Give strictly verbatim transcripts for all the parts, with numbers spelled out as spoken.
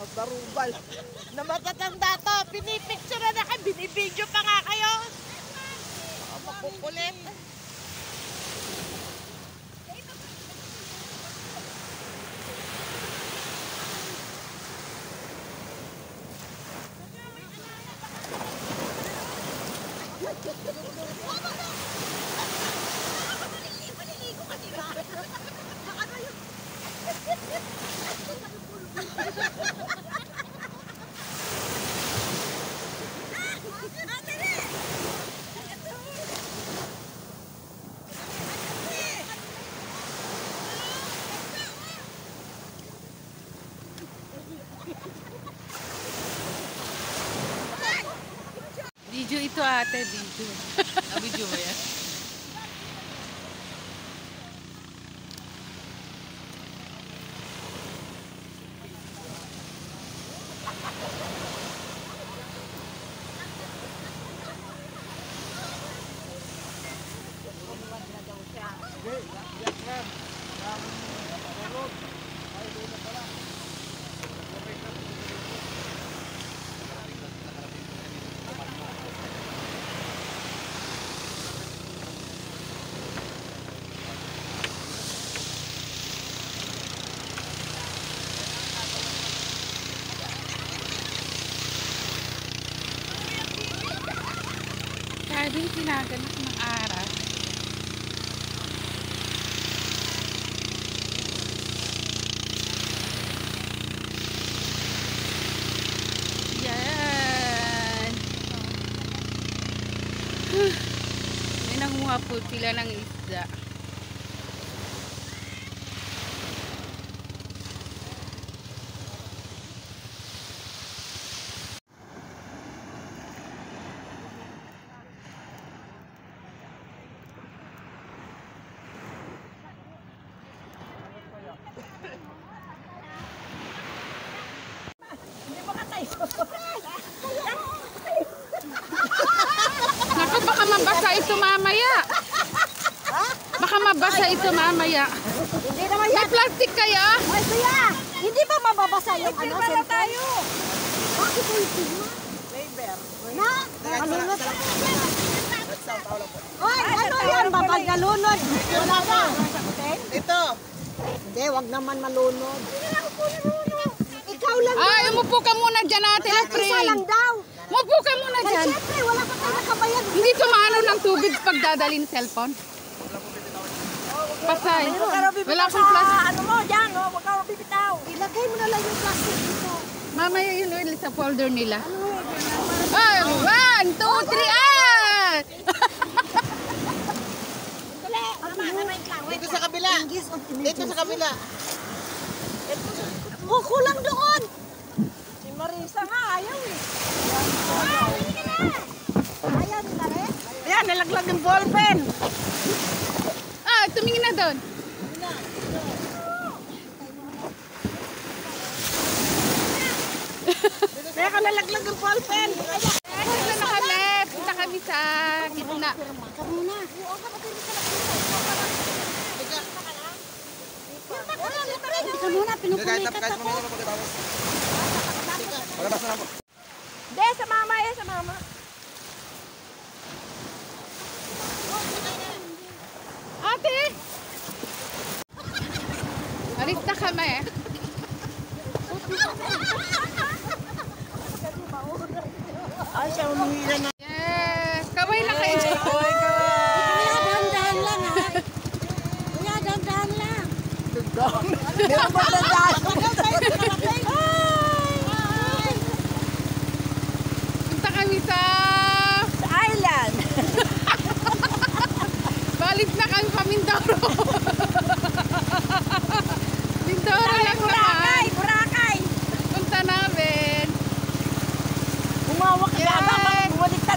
Barubal. Na matatanda to. Pinipicture na kayo. Binibidyo pa nga kayo. Makukulit. Video ito ate, video. Ah, video mo yan? Din kinaganap ng araw. Yan. May nanguha po sila ng isda. Naku, baka mabasa ito mamaya. Baka mabasa ito mamaya. Hindi naman yan. May plastic kaya? Ay, kuya, hindi ba mababasa yung ano? Hindi tayo. Bakit ko ito mo? Labor. Na? Malunod. Oy, ano yan? Babag nalunod. Wala ka. Ito. Hindi, wag naman malunod. Ikaw lang. Ay, umupo ka muna dyan ate. Isa lang daw. Umupo ka muna Ay, dyan. syempre, wala ka tayo nakabayan. Hindi tumalo ng tubig pag dadalhin cellphone. Pasay. Wala akong plastic. Ano mo dyan, oh? Huwag ka bibitaw. Ilagay mo na lang yung plastic dito. Mamaya yun ulit sa folder nila. Ay, one, two, three, ah! Dito sa kabila. Dito sa kabila. Oh, kulang doon. Si Marisa nga, ayaw eh. Ayaw nila rin. Ayan, nalaglag yung ballpen. Ah, tumingin na doon. Kaya ka nalaglag yung ballpen. Punta na kami. Punta kami sa gitna. Ka muna. Ka muna, pinupuli ka ako. Hindi, sa mama yan, sa mama. Ate! Alis na kami. Ay, siya umihila na. Yes! Kaway na kayo. Kuya, dahan-dahan lang ha. Kuya, dahan-dahan lang. Hindi mo ba nandaan? Punta kami sa... Sa island. Balik na kami pa Mindoro. Mindoro lang naman. Boracay. Punta namin. Umawak ka na, bumalik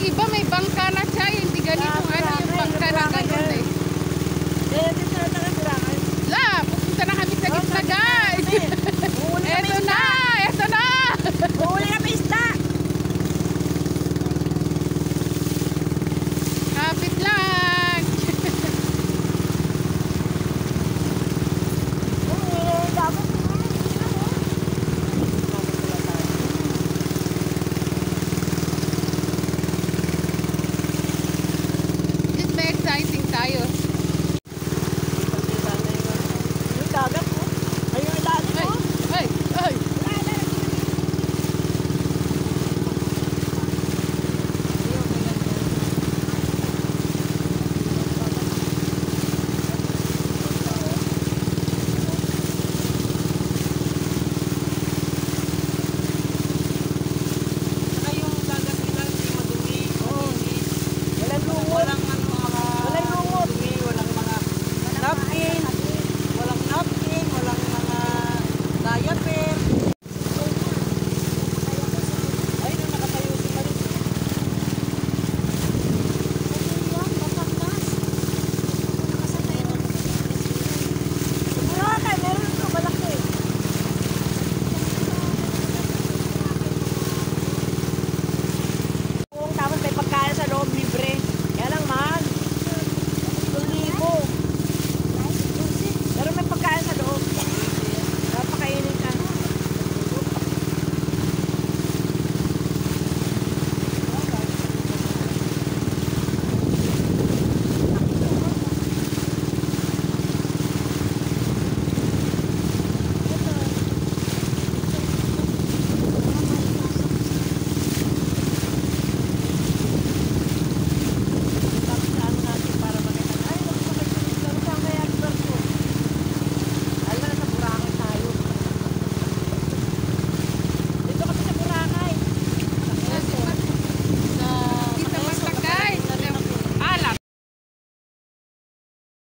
iba may bangka na siya, hindi ganito